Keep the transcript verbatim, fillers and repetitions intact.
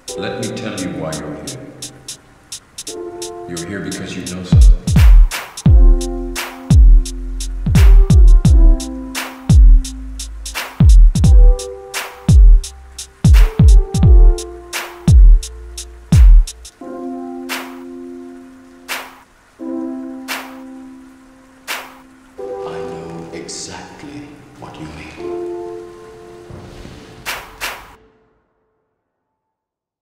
Let me tell you why you're here. You're here because you know something.